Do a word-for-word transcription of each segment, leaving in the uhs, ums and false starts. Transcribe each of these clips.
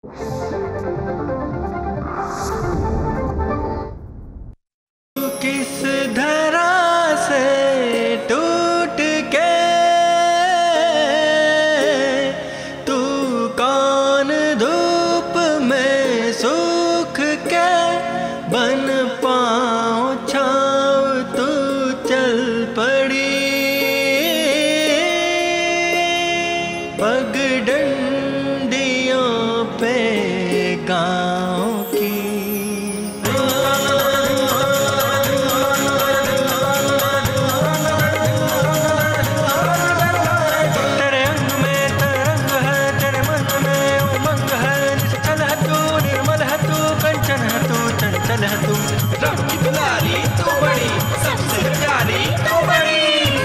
किस धरा से टूट के तू कौन धूप में सूख के बन पाँव छाँव तू चल पड़ी पगडंडियों पे गाँव की। तू रब की दुलारी तू बड़ी सबसे प्यारी तू बड़ी।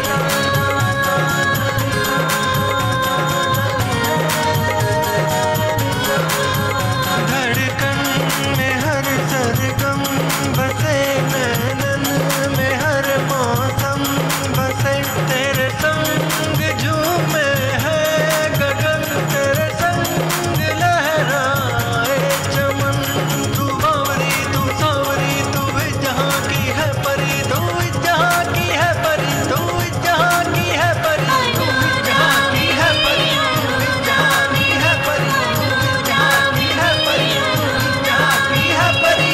धड़कन में हर सरगम बसे नैनन में हर मौसम बसे तेरे संग झूमे है गगन तेरे संग लहराए चमन। तू बावरी तू सावरी तू इस जहाँ की है परी तू इस जहाँ की है परी तू इस जहाँ की है परी तू इस जहाँ की है परी तू इस जहाँ की है परी तू इस जहाँ की है परी तू इस जहाँ की है परी।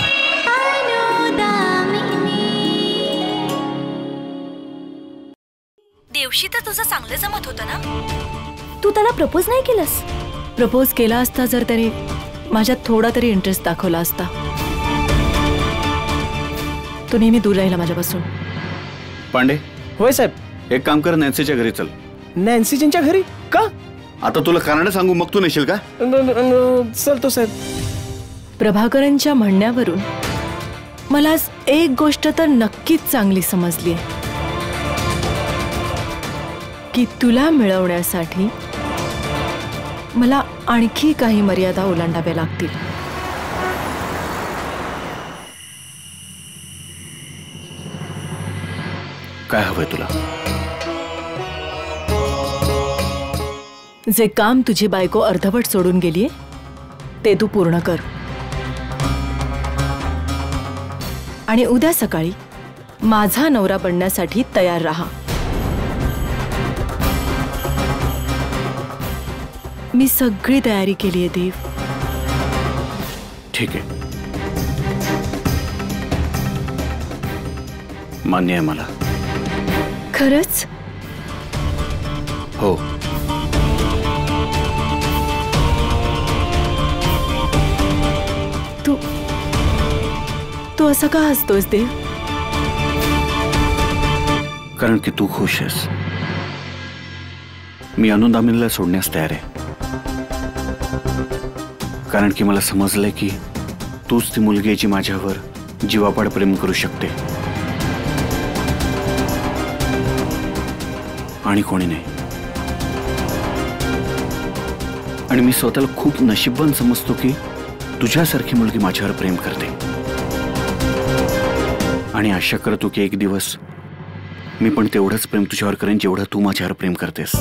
देवशी तर तुझं चांगलं जमत होतं ना? तू त्याला प्रपोज नाही केलंस? प्रपोज केला असता जर त्याने माझ्यात थोडा तरी इंटरेस्ट दाखवला असता. तू नेहमी दूर राहिला माझ्यापासून. पांडे. होय साहेब. एक काम कर, नॅन्सीच्या घरी चल. नॅन्सीजींच्या घरी का? आता तुला कारण सांगू मग तू नेशील का? चलतो साहेब. प्रभाकरांच्या म्हणण्यावरून मला आज एक गोष्ट तर नक्कीच चांगली समजली आहे की तुला मिळवण्यासाठी मला आणखी काही मर्यादा ओलांडाव्या लागतील. काय हवंय तुला? जे काम तुझी बायको अर्धवट सोडून गेलीये ते तू पूर्ण कर आणि उद्या सकाळी माझा नवरा बनण्यासाठी तयार राहा. मी सगळी तयारी केली आहे देव. ठीक आहे, मान्य आहे मला. खरंच? हो. तू तू असं का हसतोस देव? कारण की तू खुश आहेस. मी अनुदामिनीला सोडण्यास तयार आहे. कारण की मला समजलंय की तूच ती मुलगी आहे जी माझ्यावर जीवापाड प्रेम करू शकते आणि कोणी नाही. आणि मी स्वतःला खूप नशीबवान समजतो की तुझ्यासारखी मुलगी माझ्यावर प्रेम करते. आणि आशा करतो की एक दिवस मी पण तेवढंच प्रेम तुझ्यावर करेन जेवढं तू माझ्यावर प्रेम करतेस.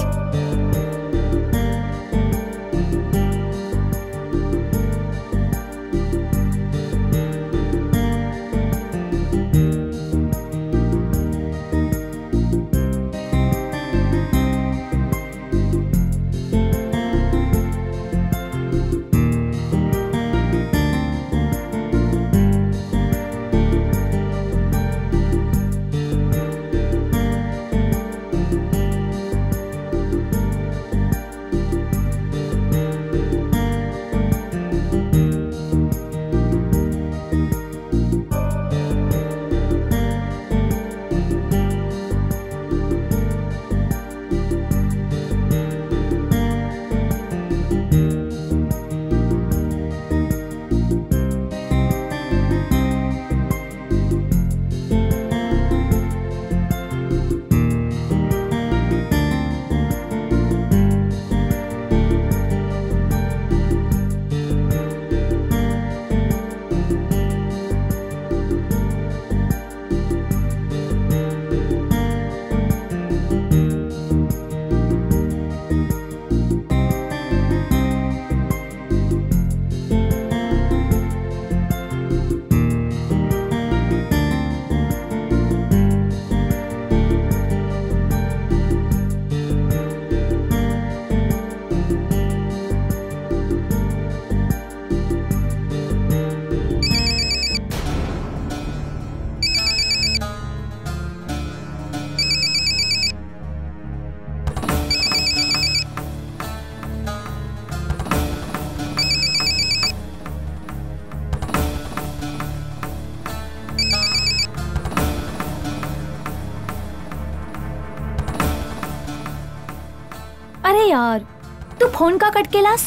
यार, तू फोन का कट केलास?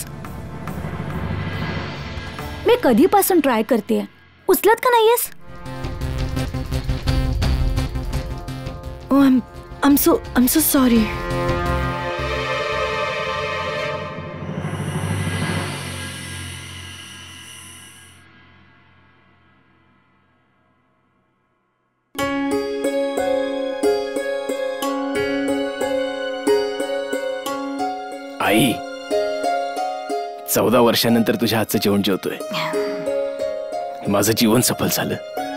मी कधीपासून ट्राय करते, उचलत का नाहीयेस? Oh, I'm, I'm so, I'm so sorry. आई, चौदा वर्षानंतर तुझ्या हातचं जेवण जेवतोय. माझं जीवन सफल झालं.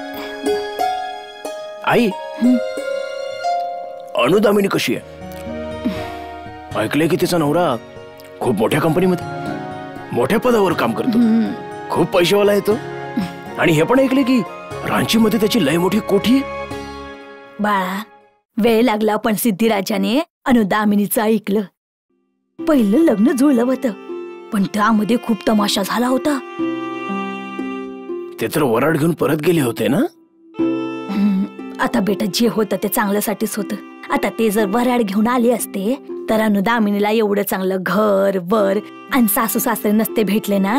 आई, अनुदामिनी कशी आहे? ऐकलंय की तिचा नवरा खूप मोठ्या कंपनीमध्ये मोठ्या पदावर काम करतो, खूप पैसेवाला येतो. आणि हे पण ऐकले की रांचीमध्ये त्याची लय मोठी कोठी आहे. बाळा, वेळ लागला पण सिद्धिराजाने अनुदामिनीचं ऐकलं. पहिलं लग्न जुळलं होतं, पण त्यामध्ये खूप तमाशा झाला होता. ते तर वराड घेऊन परत गेले होते ना. आता बेटा, जे होतं ते चांगल्यासाठीच होतं. आता ते जर वराड घेऊन आले असते तर अनुदामिनीला एवढं चांगलं घर वर आणि सासू सासरे नसते भेटले ना.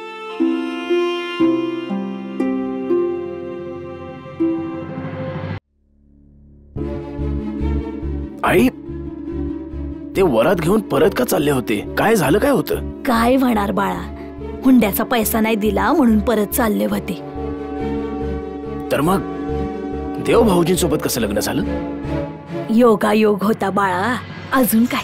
आई, ते वरात घेऊन परत का चालले होते? काय झालं, काय होतं? काय होणार बाळा, हुंड्याचा पैसा नाही दिला म्हणून परत चालले होते. तर मग देव भाऊजींसोबत कसं लग्न झालं? योगा योग होता बाळा, अजून काय.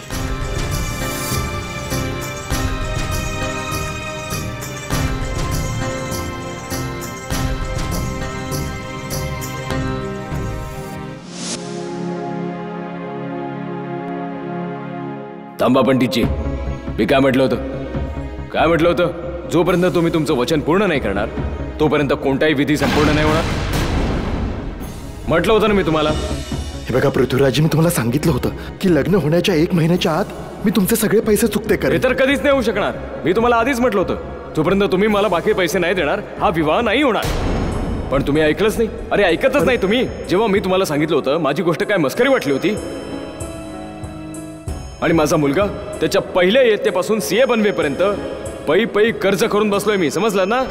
थांबा पंडितजी, मी काय म्हटलं होतं काय म्हटलं होतं जोपर्यंत तुम्ही तुमचं वचन पूर्ण नाही करणार तोपर्यंत कोणताही विधी संपूर्ण नाही होणार. म्हटलं होतं ना मी तुम्हाला. हे बघा पृथ्वीराजी, मी तुम्हाला सांगितलं होतं की लग्न होण्याच्या एक महिन्याच्या आत मी तुमचे सगळे पैसे चुकते हे करेन. तर कधीच नाही होऊ शकणार. मी तुम्हाला आधीच म्हटलं होतं जोपर्यंत तुम्ही मला बाकी पैसे नाही देणार हा विवाह नाही होणार. पण तुम्ही ऐकलंच नाही. अरे ऐकतच नाही तुम्ही. जेव्हा मी तुम्हाला सांगितलं होतं माझी गोष्ट काय मस्करी वाटली होती. आणि माझा मुलगा त्याच्या पहिल्या इयत्तेपासून सीए बनवेपर्यंत पै पै कर्ज करून बसलोय मी, समजलं ना.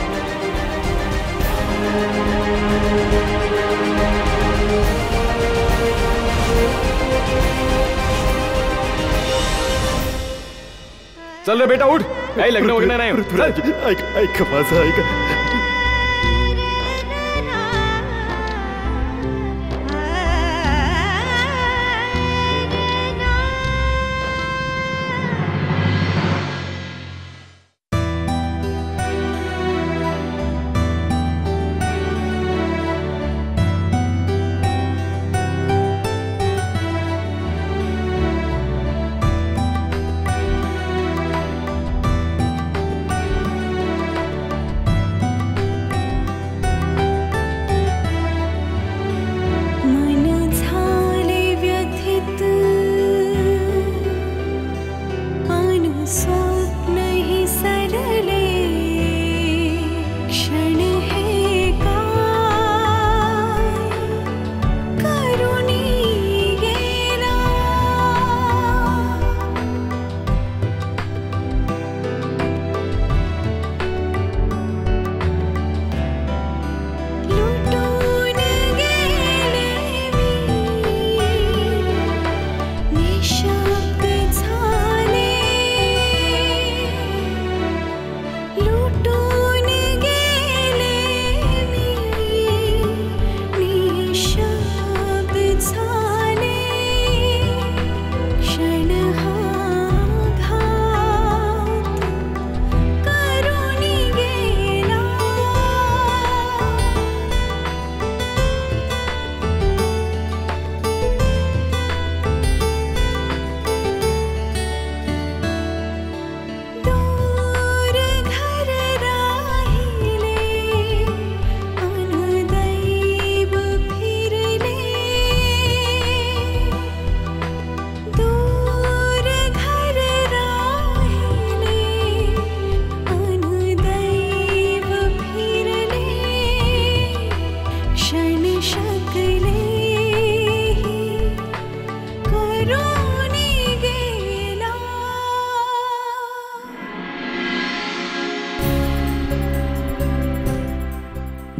चल रे बेटा, उठ. काही लग्न वगैरे नाही. पृथ्वीराजी, ऐक ऐक माझं ऐक.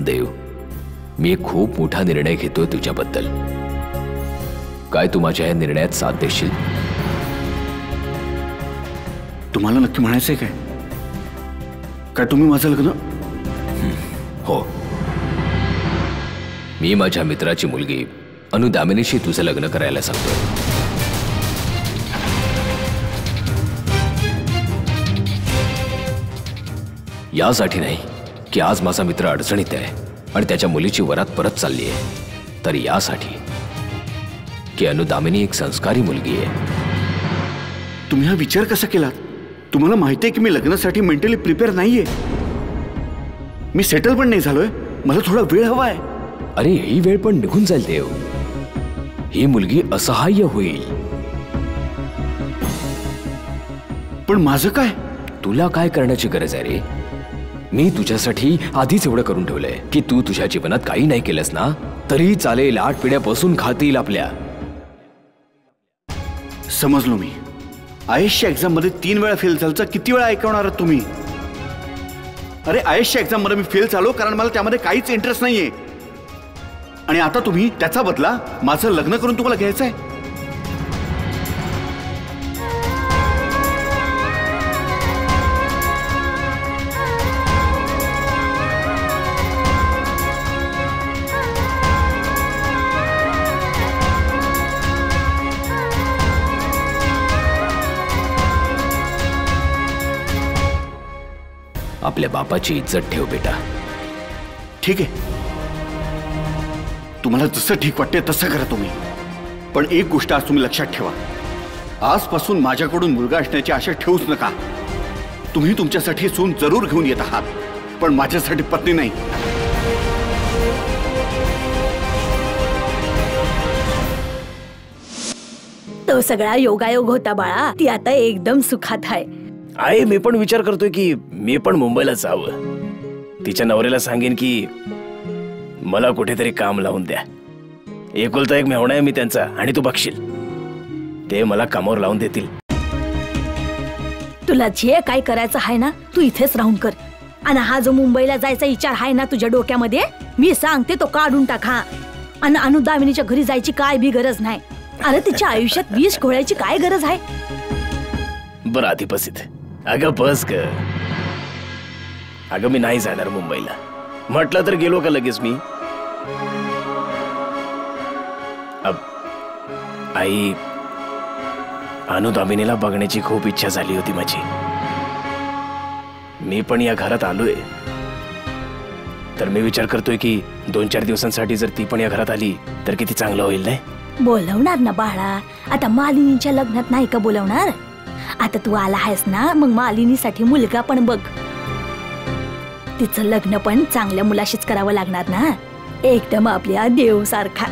देव, मी एक खूप मोठा निर्णय घेतोय तुझ्याबद्दल. काय तू माझ्या या निर्णयात साथ देशील? तुम्हाला नक्की म्हणायचंय काय? काय तुम्ही माझं लग्न? हो, मी माझ्या मित्राची मुलगी अनुदामिनीशी तुझं लग्न करायला सांगतोय. यासाठी नाही की आज माझा मित्र अडचणीत आहे आणि त्याच्या मुलीची वरात परत चालली आहे, तर यासाठी की अनुदामिनी एक संस्कारी मुलगी आहे. तुम्ही हा विचार कसा केलात? तुम्हाला माहिती आहे की मी लग्नासाठी मेंटली प्रिपेअर नाहीये. मी सेटल पण नाही झालोय. मला थोडा वेळ हवा आहे. अरे ही वेळ पण निघून जाईल देव. ही मुलगी असहाय्य होईल. पण माझं काय? तुला काय करण्याची गरज आहे रे? मी तुझ्यासाठी आधीच एवढं करून ठेवलंय की तू तुझ्या जीवनात काही नाही केलंस ना तरी चालेल. आठ पिढ्या बसून खातील आपल्या. समजलो मी. आयएसच्या एक्झाम मध्ये तीन वेळा फेल झालचा किती वेळा ऐकवणार आहात तुम्ही? अरे आयएसच्या एक्झाम मध्ये मी फेल झालो कारण मला त्यामध्ये काहीच इंटरेस्ट नाहीये. आणि आता तुम्ही त्याचा बदला माझं लग्न करून तुम्हाला घ्यायचं आहे? आपल्या बापाची इज्जत ठेव बेटा. ठीक आहे, तुम्हाला जसं ठीक वाटते तसं करा तुम्ही. पण एक गोष्ट आज तुम्ही लक्षात ठेवा. आजपासून माझ्याकडून मुलगा असण्याची आशा ठेवूच नका. तुम्ही तुमच्यासाठी सून जरूर घेऊन येत आहात, पण माझ्यासाठी पत्नी नाही. तो सगळा योगायोग होता बाळा. ती आता एकदम सुखात आहे. आहे, मी पण विचार करतोय की मी पण मुंबईला जावं. तिच्या नवऱ्याला सांगेन की मला कुठेतरी काम लावून द्या. एकुलता एक मेहुणा आहे मी त्यांचा आणि तू बघशील ते मला कामावर लावून देतील. तुला जे काय करायचं आहे ना तू इथेच राहून कर. आणि हा जो मुंबईला जायचा विचार आहे ना तुझ्या डोक्यामध्ये, मी सांगते तो काढून टाका. आणि अनुदामिनीच्या घरी जायची काय बी गरज नाही. अरे तिच्या आयुष्यात विष घोळायची काय गरज आहे? बरं आधी बस इथे. अगं बस ग. अगं मी नाही जाणार मुंबईला. म्हटलं तर गेलो का लगेच मी? अब आई, अनुदामिनीला बघण्याची खूप इच्छा झाली होती माझी. मी पण या घरात आलोय, तर मी विचार करतोय की दोन चार दिवसांसाठी जर ती पण या घरात आली तर किती चांगलं होईल. नाही बोलवणार ना बाळा. आता मालिनीच्या लग्नात नाही का बोलवणार? आता तू आला आहेस ना, मग मालिनीसाठी मुलगा पण बघ. तिचं लग्न पण चांगल्या मुलाशीच करावं लागणार ना, एकदम आपल्या देव सारखा.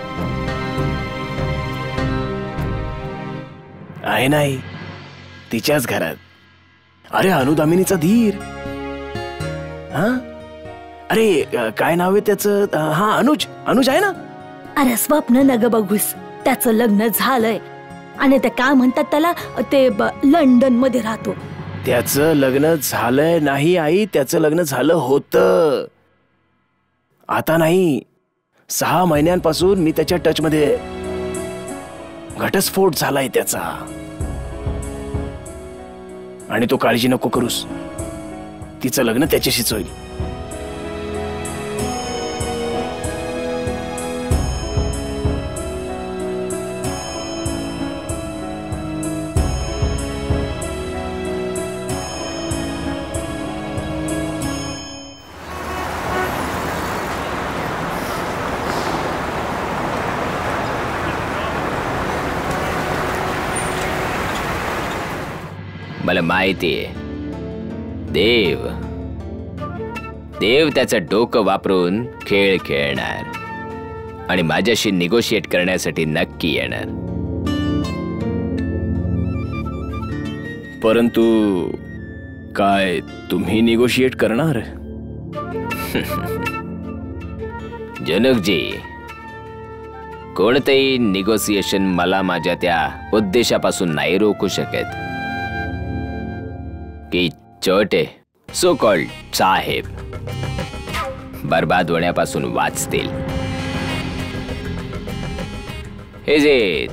आहे नाही तिच्याच घरात. अरे अनुदामिनीचा धीर. हा अरे काय नाव आहे त्याचं? हा अनुज. अनुज आहे ना? अरे स्वप्न नग बघूस, त्याचं लग्न झालंय आणि ते काय म्हणतात त्याला, ते लंडन मध्ये राहतो. त्याचं लग्न झालंय नाही आई, त्याचं लग्न झालं होतं. आता नाही, सहा महिन्यांपासून मी त्याच्या टच मध्ये. घटस्फोट झालाय त्याचा आणि तो काळजी नको करूस, तिचं लग्न त्याच्याशीच होईल. मला माहितीये देव देव त्याचं डोकं वापरून खेळ खेळणार आणि माझ्याशी निगोशिएट करण्यासाठी नक्की येणार. परंतु काय तुम्ही निगोशिएट करणार? जनकजी, कोणतेही निगोसिएशन मला माझ्या त्या उद्देशापासून नाही रोखू शकत की छोटे सो कॉल्ड साहेब बर्बाद होण्यापासून वाचतील. हे जे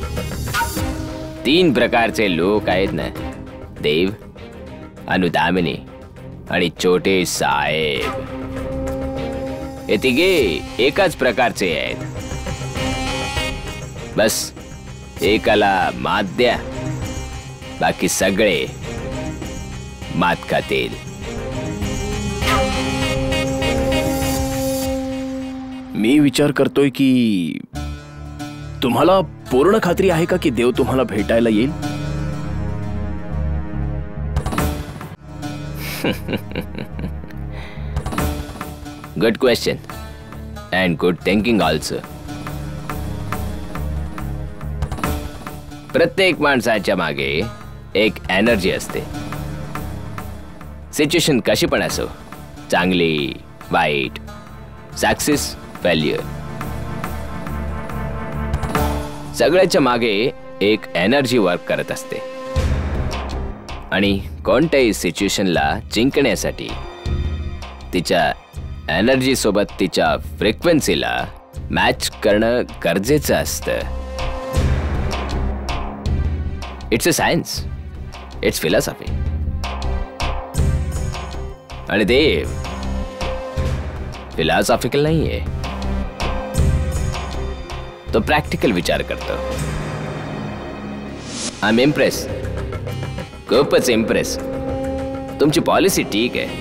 तीन प्रकारचे लोक आहेत ना, देव, अनुदामिनी आणि छोटे साहेब, हे तिघे एकाच प्रकारचे आहेत. बस एकाला मात द्या, बाकी सगळे मात खातील. मी विचार करतोय की तुम्हाला पूर्ण खात्री आहे का की देव तुम्हाला भेटायला येईल? Good question and good thinking also. प्रत्येक माणसाच्या मागे एक एनर्जी असते. सिच्युएशन कशी पण असो, चांगली वाईट, सक्सेस फेल्युअर, सगळ्याच्या मागे एक एनर्जी वर्क करत असते. आणि कोणत्याही सिच्युएशनला जिंकण्यासाठी तिच्या एनर्जी सोबत तिच्या फ्रिक्वेन्सीला मॅच करणं गरजेचं असतं. It's a science, it's philosophy. आणि देव फिलॉसॉफिकल नाहीये, तो प्रॅक्टिकल विचार करतो. आय एम इम्प्रेस, खूपच इम्प्रेस. तुमची पॉलिसी ठीक आहे.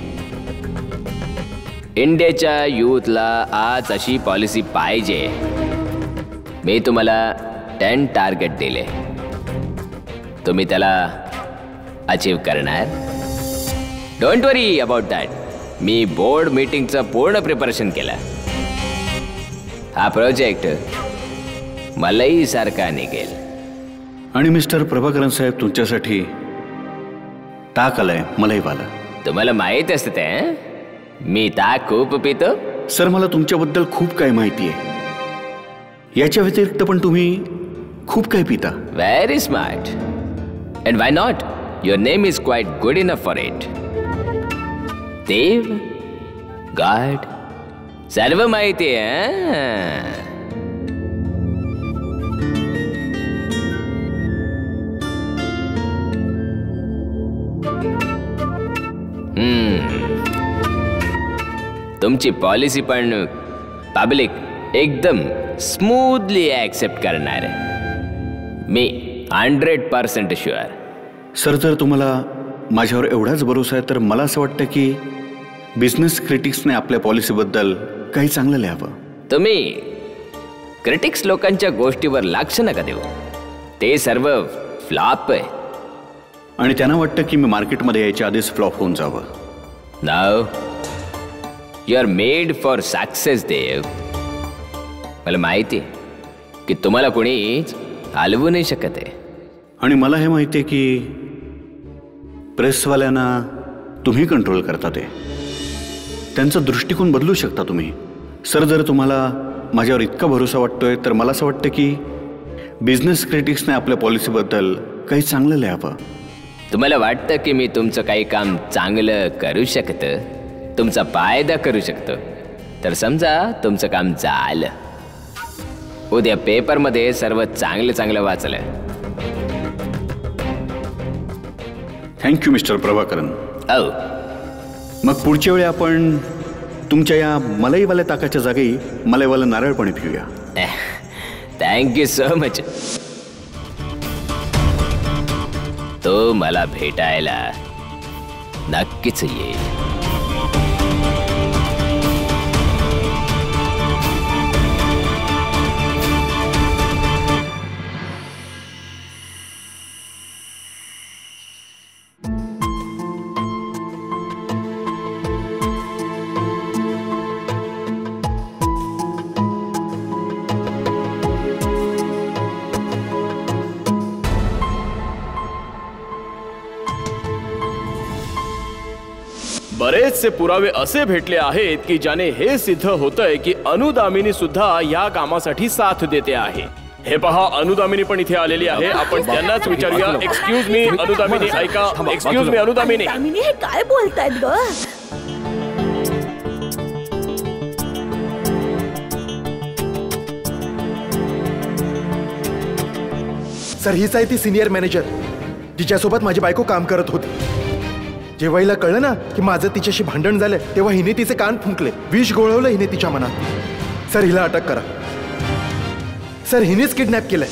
इंडियाच्या यूथला आज अशी पॉलिसी पाहिजे. मी तुम्हाला टेन टार्गेट दिले, तुम्ही त्याला अचीव करणार. Don't worry about that. मी बोर्ड मीटिंगचं पूर्ण प्रिपरेशन केलं. हा प्रोजेक्ट मलाही सारखा निघेल. आणि मिस्टर प्रभाकरन साहेब, तुमच्यासाठी ताक आलाय मलाईवाला. तुम्हाला माहित असतं ते, मी ताक खूप पितो. सर, मला तुमच्याबद्दल खूप काही माहिती आहे. याच्या व्यतिरिक्त पण तुम्ही खूप काही पिता. Very smart. And why not? Your name is quite good enough for it. Dev, God, सर्व माहिती आहे. तुमची पॉलिसी पण पब्लिक एकदम स्मूथली ऍक्सेप्ट करणार आहे. मी हंड्रेड पर्सेंट शुअर. सर, जर तुम्हाला माझ्यावर एवढाच भरोसा आहे तर मला असं वाटतं की बिझनेस क्रिटिक्सने आपल्या पॉलिसीबद्दल काही चांगलं लिहावं. तुम्ही क्रिटिक्स लोकांच्या गोष्टीवर लक्ष नका देऊ. ते सर्व फ्लॉप आहे. आणि त्यांना वाटतं की मी मार्केटमध्ये यायच्या आधीच फ्लॉप होऊन जावं. नाव you are made for success Dev. मला माहिती आहे की तुम्हाला कोणी हलवू नाही शकत आहे. आणि मला हे माहिती आहे की प्रेसवाल्यांना तुम्ही कंट्रोल करता. ते त्यांचा दृष्टिकोन बदलू शकता तुम्ही. सर, जर तुम्हाला माझ्यावर इतका भरोसा वाटतोय तर मला असं वाटतं की बिझनेस क्रिटिक्सने आपल्या पॉलिसीबद्दल काही चांगलं लिहावं. तुम्हाला वाटतं की मी तुमचं काही काम चांगलं करू शकतं, तुमचा फायदा करू शकतो, तर समजा तुमचं काम झालं. उद्या पेपरमध्ये सर्व चांगलं चांगलं वाचलं. Thank you mister Prabhakaran. हो. मग पुढच्या वेळी आपण तुमच्या या मलाईवाल्या ताकाच्या जागी मलाईवाला नारळ पाणी पिऊया. Thank you so much. तो मला भेटायला नक्कीच येईल. बरेचसे पुरावे असे भेटले आहेत की ज्याने हे सिद्ध होतंय की अनुदामिनी सुद्धा या कामासाठी साथ देते आहे. हे पहा, अनुदामिनी पण इथे आलेली आहे. आपण त्यांनाच विचारूया. एक्सक्यूज मी अनुदामिनी, ऐका. Excuse me अनुदामिनी. अनुदामिनी, हे काय बोलतायत ग? सर हीच आहे ती सिनियर मॅनेजर जिच्यासोबत माझी बायको काम करत होती. जेव्हा हिला कळलं ना की माझं तिच्याशी भांडण झालंय तेव्हा हिने तिचे कान फुंकले, विष गोळवलं हिने तिच्या मनात. सर हिला अटक करा. सर हिनेच किडनॅप केलंय.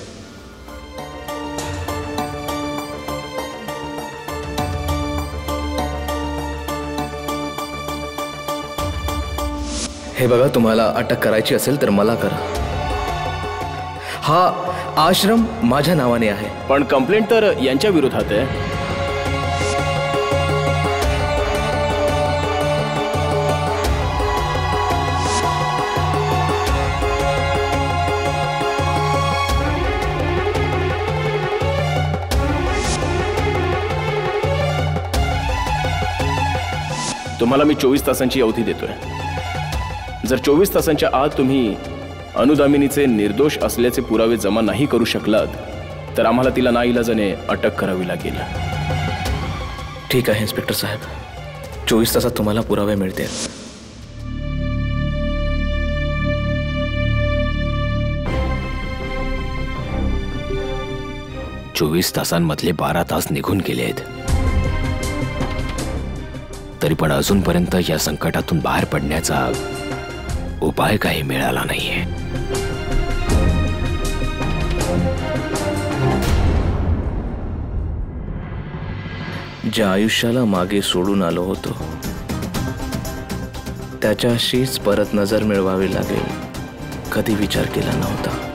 हे बघा, तुम्हाला अटक करायची असेल तर मला करा. हा आश्रम माझ्या नावाने आहे. पण कंप्लेंट तर यांच्या विरोधात आहे. तुम्हाला मी चोवीस तासांची अवधी देतोय. जर चोवीस तासांच्या आत तुम्ही अनुदामिनीचे निर्दोष असल्याचे पुरावे जमा नाही करू शकलात तर आम्हाला तिला नाईलाजाने अटक करावी लागेल. ठीक आहे इन्स्पेक्टर साहेब, चोवीस तासात तुम्हाला पुरावे मिळतील. चोवीस तासांमधले बारा तास निघून गेले आहेत, तरी पण अजूनपर्यंत या संकटातून बाहेर पडण्याचा उपाय काही मिळाला नाहीये. ज्या आयुष्याला मागे सोडून आलो होतो त्याच्याशीच परत नजर मिळवावी लागेल, कधी विचार केला नव्हता.